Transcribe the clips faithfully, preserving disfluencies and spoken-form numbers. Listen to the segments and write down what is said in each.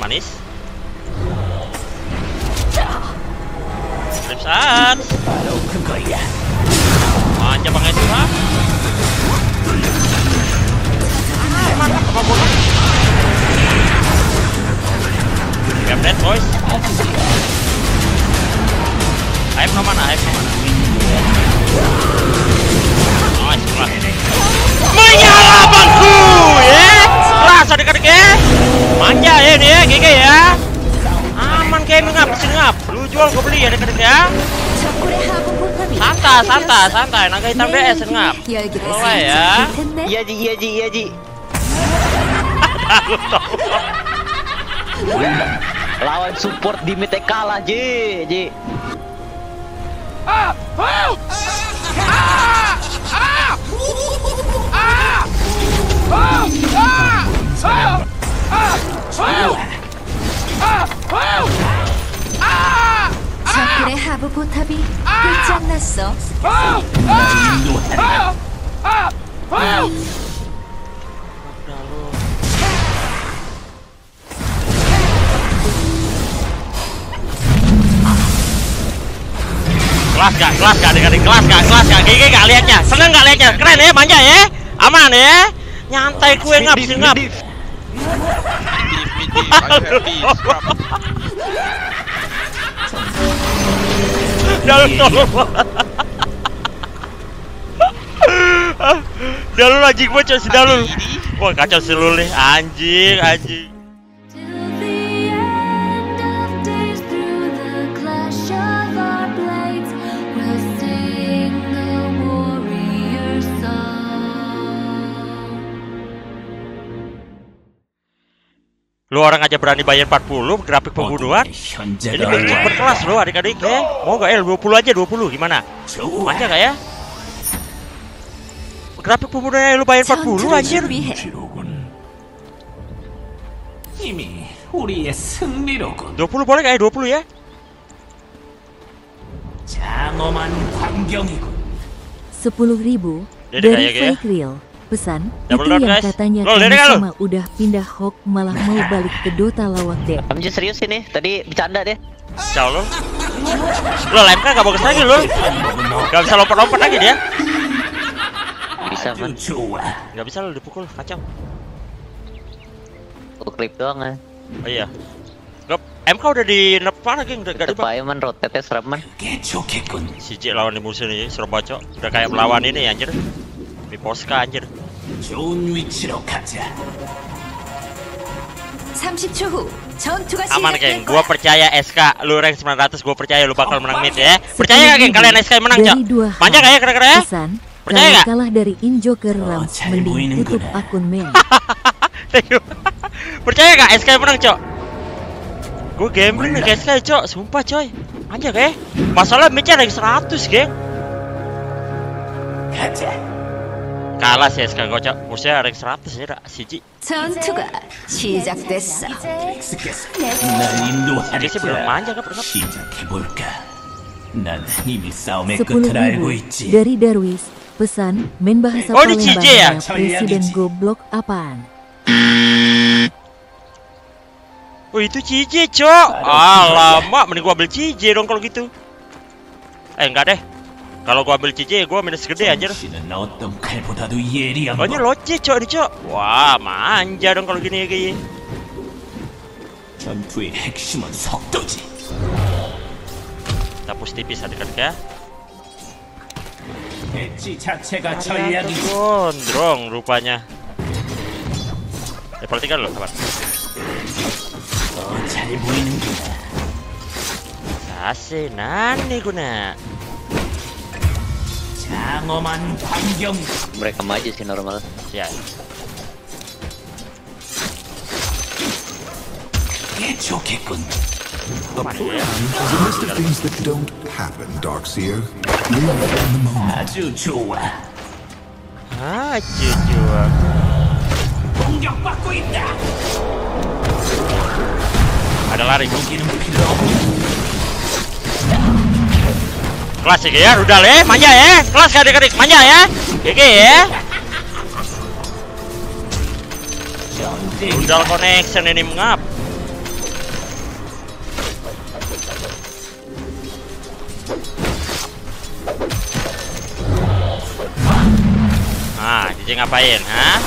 manis. Flip saat. Manja pakai curang. Ah, mantap apa bola? Game dead boys. Aib no mana? Aib no mana? Nice lah. Menyala bangku ya. Kelas adik-adik ya. Manja ya ini ya, G G ya. Aman kayak ngap, ngap. Lu jual gue beli ya adik-adik ya. Santai, santai, santai. Naga hitam D S ngap. Bawa ya. Iya Ji, iya Ji, iya Ji. Lawan support di mid kalah Ji, Ji. Ah! Ah! Ah! Ah! 적군의 하부 포탑이 고장났어. Kelas gak? Kelas gak? Adik-adik kelas gak? Kelas gak? G G gak liatnya? Seneng gak liatnya? Keren ya? Manja ya? Aman ya? Nyantai kue ngap sih ngap. Dalun tolong. Dalun anjing bocor si Dalun. Wah kacau si Lul nih. Anjing, anjing. Lu orang aja berani bayar empat puluh grafik pembunuhan. Ini belum berkelas lo adik-adik ya. Mau gak ya dua puluh aja dua puluh gimana? Manja gak ya? Grafik pembunuhannya lu bayar empat puluh anjir. dua puluh boleh gak ya? dua puluh ya? sepuluh ribu dari Fake Real. Pesan double itu down, yang guys. katanya Lol, kamu Dede, sama udah pindah hok malah mau balik ke Dota lawak deh. Amji serius ini, tadi bercanda deh. Ciao lo. Lo M K gak bagus lagi lo. Gak bisa lompat-lompat lagi dia. Bisa man. Gak bisa lo dipukul, kacau. Oh, klip doang ya. Oh iya. Gak, M K udah di nerf mana geng? Udah gak Tetep aja man, rotate serem man. Si J lawan di musuh nih, suruh bocok. Udah kayak melawan ini anjir. Di Posca anjir. 삼십 초 후 전투가 Aman 시작될 geng, 거야. gua percaya S K lu rank sembilan ratus, gua percaya lu bakal menang mid ya. Percaya gak geng kalian S K menang cok? Manja gak ya kira-kira ya? Pesan, Percaya kalau gak? kalah dari Injoker Rams mending tutup akun main. Percaya gak S K menang cok? Gue gambling nih ke S K cok, sumpah coy. Manja gak ya? Masalah midnya rank seratus geng. Kalah sih S K kocok, musuhnya rank seratus ya si Ji. 전투가 시작됐어. Dia sih belum manja kan pernah. sepuluh ribu dari Darwis. Pesan, main bahasa Oh, di C J ya? Presiden goblok apaan? Oh itu C J cok. Alamak, mending gua ambil C J dong kalau gitu. Eh enggak deh. Kalau gua ambil C J, gua minus gede anjir. Oh ini loce cok ini cok. Wah manja dong kalau gini ya kayaknya. Tapus tipis adik-adik ya. Gondrong rupanya. Eh perhatikan lo sahabat. Sase nani guna. Mereka maju sih normal. Ya. A plan is a list of things that don't happen, Darkseer. Live in the moment. Ah, jujur. Ada lari. Kelas ya, ya, udah le, manja ya. Kelas adik-adik, manja ya. Oke ya. Udah connection ini mengap. J J ngapain, ha?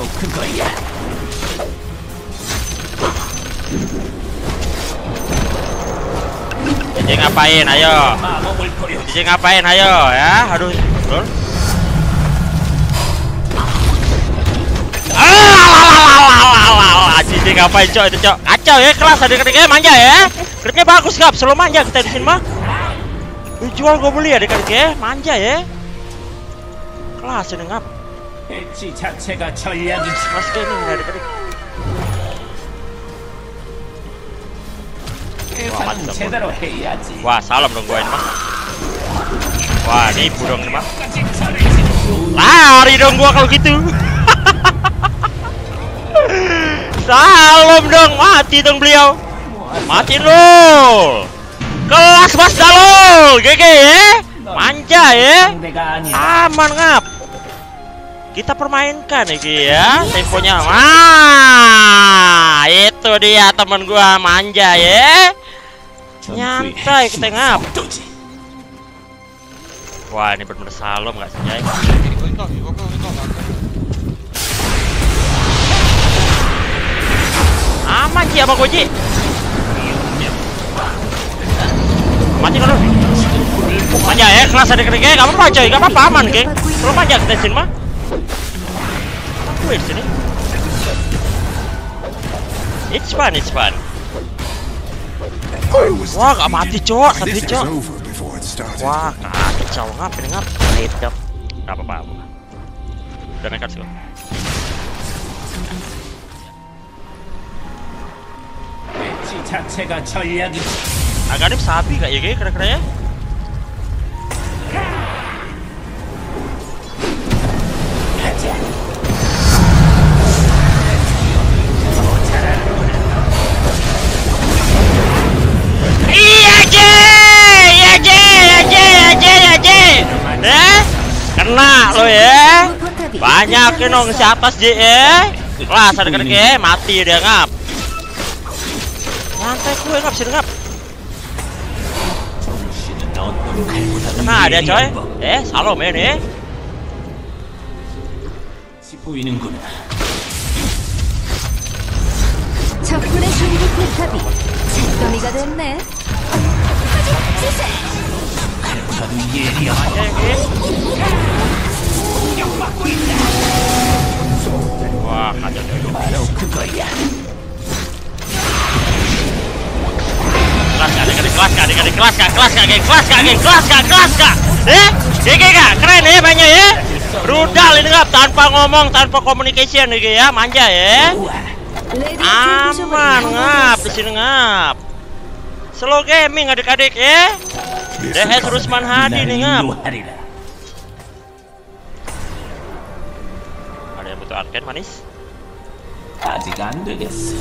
J J ngapain, ayo. J J ngapain, ayo ya. Aduh, lol. Ah, J J ngapain, cok itu, cok. Kacau ya kelas adik-adiknya, manja ya. Gripnya bagus, Gap. Selalu manja kita di sini mah. Lu jual gue beli adik-adik ya, manja ya. Kelas ini Ngap. Kelas gaming adik-adik. Wah, mantap. Wah, salam dong gua ini mah. Wah, nipu dong ini mah. Lari dong gua kalau gitu. Salam dong, mati dong beliau. Mati lo. Kelas Mas Dalol, G G ya. Manja ya. Aman Ngap. Kita permainkan nih ya, temponya. Wah, itu dia teman gua manja ya. Nyantai kita Ngap. Wah, ini bener-bener salom nggak sih, Jay? Aman sih abang Goji. Mati kan lu? Manja ya, kelas adik-adik ya, gak apa-apa coy, gak apa-apa aman geng. Belum manja kita sini mah. Gue di sini. It's fun, it's fun. Wah, gak mati cowok, satu cowok. Wah, kacau ngap ini ngap. Hit ngap. Gak apa-apa. Udah nekat sih. Agak nih sapi gak ya guys, kira-kira ya? Iya J, iya J, iya J, iya J, iya J. Eh, kena lo ya. Banyakin dong si atas J ya. Kelas adik-adik ya, mati dia Ngap. Nyantai gue Ngap, sini Ngap. Kena dia coy. Eh, salom ya nih. 적군의 중국 포탑이 직거미가 됐네. Wah, kacau deh. Kelas kak, adik-adik kelas kak, adik-adik kelas kak, kelas kak, geng, kelas kak, geng, kelas kak, kelas kak. Eh, G G kak, keren ya banyak ya. Rudal ini Ngap, tanpa ngomong, tanpa communication nih ya, manja ya. Aman Ngap, di sini Ngap. Slow gaming adik-adik ya. D H Rusman Hadi nih Ngap. Ada yang butuh arcade manis? 아직 안 되겠어.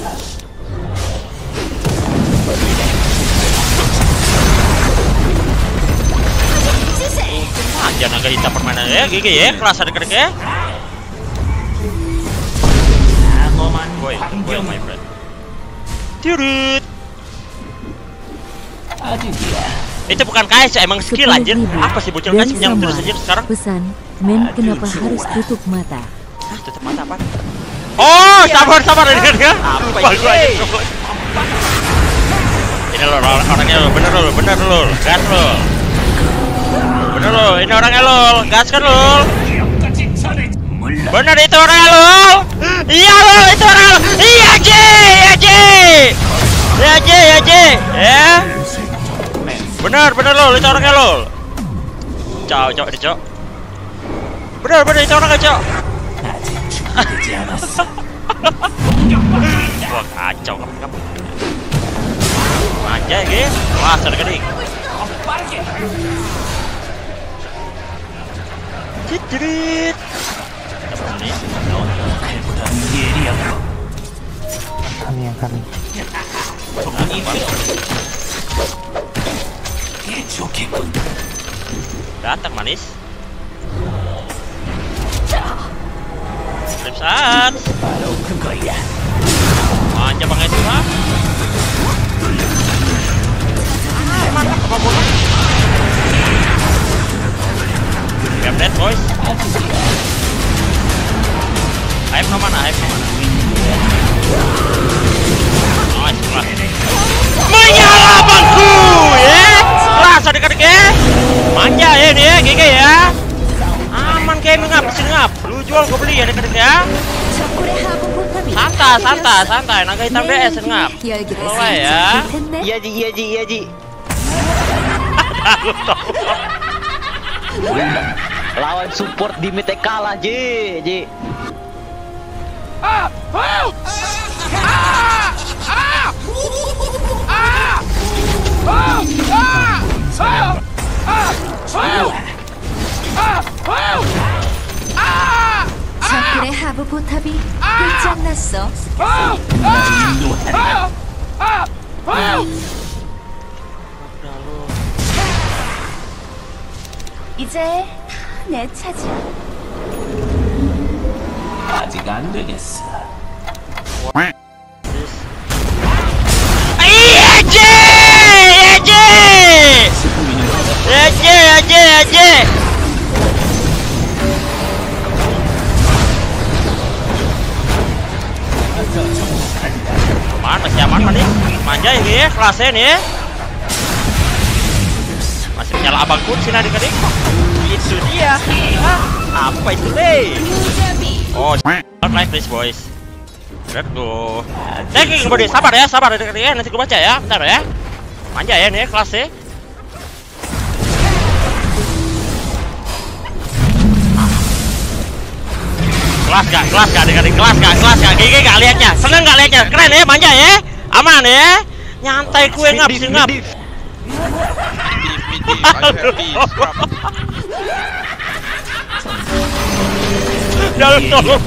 Aja naga hitam permainan ya, G G ya, kelas adik-adik ya. Boy, boy my friend. Turut. Itu bukan K S, emang skill anjir. Apa sih bocil K S yang terus aja sekarang? Pesan, men kenapa harus tutup mata? Hah, tutup mata apa? Oh, sabar sabar ini ya. Apa ini? Ini lo orangnya lo, bener lo, bener lo, gas lo. Bener lo, ini orangnya lo, gas kan lo. Bener itu orangnya lo. Iya lo, itu orangnya lo. Iya J, iya J. Iya J, iya J. Ya. Bener, bener lo, itu orangnya lo. Cok, cok, ini cok. Bener, bener itu orangnya cok. Wah kacau Ngap. Manja ya, wah sergeding. Citrit. kami yang kami. Datang manis. Strip saat. Manja banget itu ha. Ah, mantap kemampuan. Game dead boys. santai, santai. Naga hitam D S ngap. Mulai ya. Iya Ji, iya Ji, iya Ji. Lawan support di mid kalah Ji, Ji. 적들의 하부 포탑이 끝장났어. 이제 내 차지야. 아직 안 되겠어. 예지! 예지! 예지! 예지! 예지! Aman, masih aman tadi. Manja ini, kelasnya nih. Masih menyala abang kun sini adik-adik. Itu dia. Ah, apa itu deh? Oh, not like this boys. Let's go. Taking body, sabar ya, sabar adik-adik ya. Nanti gue baca ya, bentar ya. Manja ya nih kelasnya. Kelas gak, kelas gak adik-adik, kelas gak, kelas gak, gigi gak liatnya, seneng gak liatnya, keren ya, manja ya, aman ya, nyantai kue ngap, sih ngap. Dalul tolong.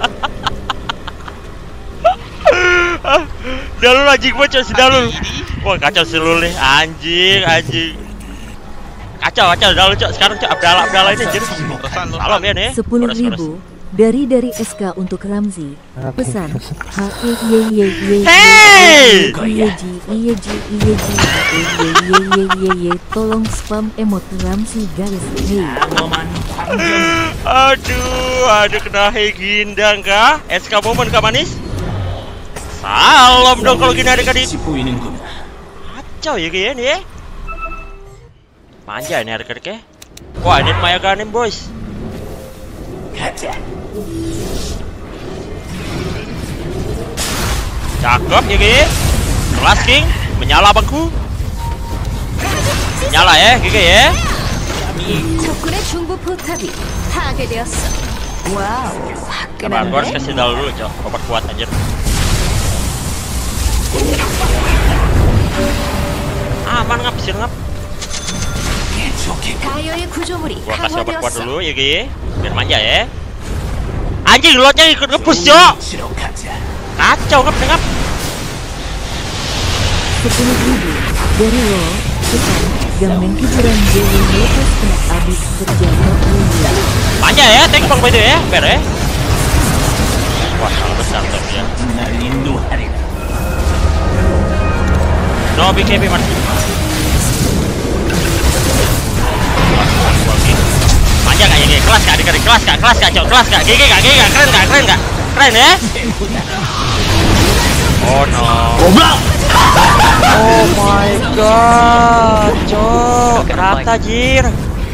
Dalul anjing bocor si Dalul. Wah kacau si Lul nih, anjing, anjing. Kacau, kacau, Dalul cok, sekarang cok, Abdallah, Abdallah ini jadi salam ya nih. Sepuluh ribu. Dari dari S K untuk Ramzi. Pesan H E Y Y Y Hey! Y J Y J Y J Y Y Y tolong spam emot Ramzi garis. Hey. Aduh, aduh kena hei gindang kah? S K momen kah manis? Salam dong kalau gini adik-adik. Kacau ya kayaknya nih ya. Manja ini adik-adik ya. Wah ini Maya Ganem boys. Cakep ya Gigi. Kelas King. Menyala bangku. Menyala ya Gigi ya. 적군의 중부 포탑이 파괴되었어. 와우. Sabar, gue harus kasih Dalul dulu cok. Obat kuat anjir. Aman ngap sih ngap. 다이어의 구조물이 Gua kasih obat kuat 강화되었어. dulu ya Gigi. Biar manja ya. Anjing lotnya ikut nge-push cok. Kacau ngap ngap. sepuluh ribu dari lo. Pesan gamen hiburan Dewi lepas kena abis kerja Nokia. Manja ya, thank you bang Bedo ya, ber ya. Wah, sangat besar tuh ya. No B K B masih. Manja gak ini, kelas gak adik-adik, kelas gak, kelas gak cok, kelas gak, gigi gak, gigi gak, keren gak, keren gak, keren ya. Oh no. Goblok. Oh my god, cok, rata jir.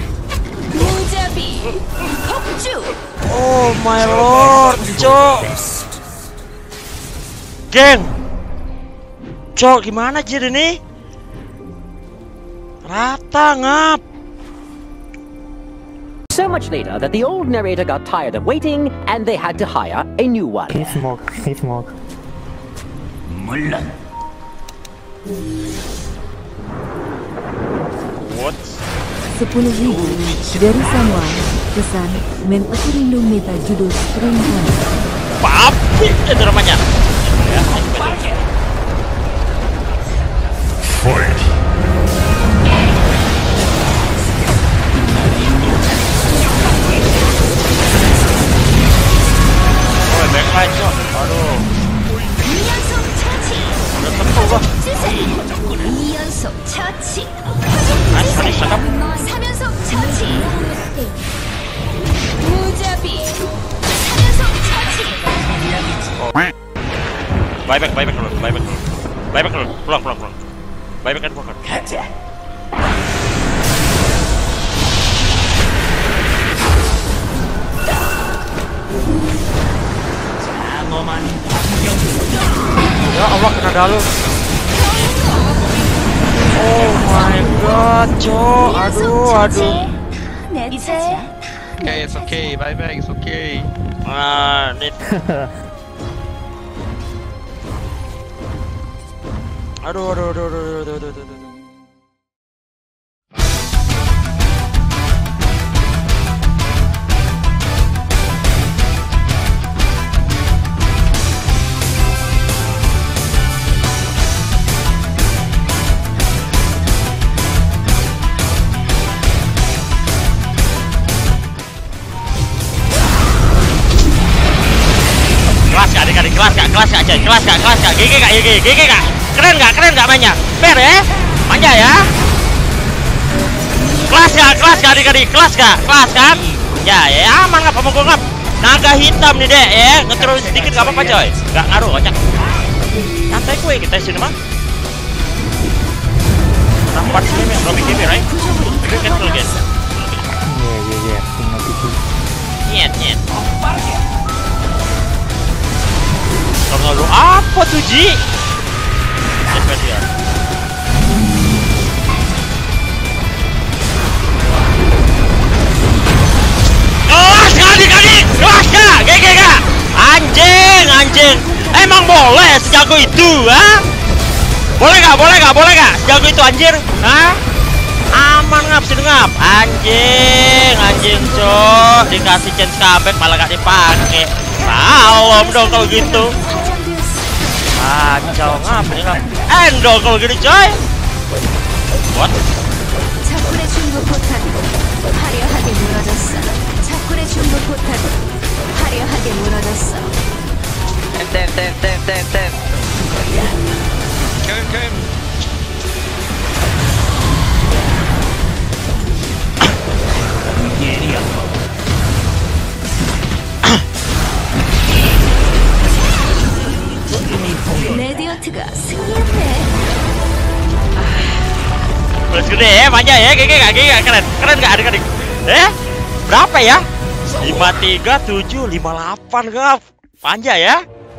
무자비 폭주. Oh my lord, cok. Geng, cok gimana jir ini? Rata ngap. So much later that the old narrator got tired of waiting and they had to hire a new one. He smoke, he smoke. What? sepuluh ribu dari Samuan. Pesan men aku rindu meta judul stream kan. Papi itu namanya. Ya, oh, backline cok. Aduh. Udah tepuk gua. 이연속 처치. Nice, nice, cakep. 삼연속 처치. 무자비 삼연속 처치. Oh. Buyback, buyback dulu, buyback dulu. Buyback dulu, pulang, pulang, pulang. Buyback kan pulang. Ya Allah, kena dalu. Oh my god, cok. Aduh, aduh. Okay, it's okay. Bye bye, it's okay. Ah, nih. Aduh, aduh, aduh, aduh, aduh, aduh, aduh, aduh. Kelas gak adik-adik, kelas gak, kelas gak coy, kelas gak, kelas gak, G G gak, G G, G G gak, keren gak, keren gak mainnya, fair ya, manja ya, kelas gak, kelas gak adik-adik, kelas gak, kelas kan, ya ya aman ngap, sama gue ngap, naga hitam nih dek ya, ngeterus sedikit gak apa-apa coy, gak ngaruh kocak, santai gue kita sini mah, nampak sini nih, Robby Kimi right, maybe cancel again, Yeah, yeah, yeah. Tinggal itu. nyet nyet. Lalu apa tuh Ji? Spesial. Kelas gak adik-adik? Kelas gak? G G gak? Anjing, anjing. Emang boleh sejago itu, ha? Boleh gak? Boleh gak? Boleh gak? Sejago itu anjir, ha? Aman ngap, sini ngap. Anjing, anjing cok. Dikasih chance comeback malah gak dipakai. Salam dong kalau gitu. Kacau ngap, ini ngap. Endol kalau gini coy. What? Tem, tem, tem, tem, tem. Come, come. Plus gede ya, manja ya, G G gak, G G gak, keren, keren gak adik-adik. Eh, berapa ya? lima tiga tujuh lima delapan ngap, manja ya.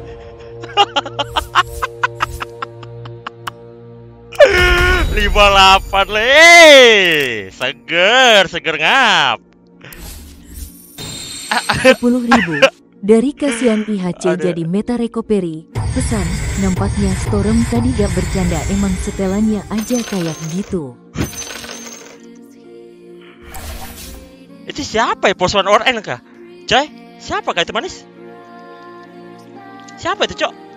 lima delapan le, seger, seger ngap. sepuluh ribu. Dari kasihan I H C Ada. jadi meta recovery. Pesan, nampaknya Storm tadi gak bercanda, emang setelannya aja kayak gitu. Itu siapa ya, Poswan Oren kah? Coy, siapa kah itu manis? Siapa itu cok?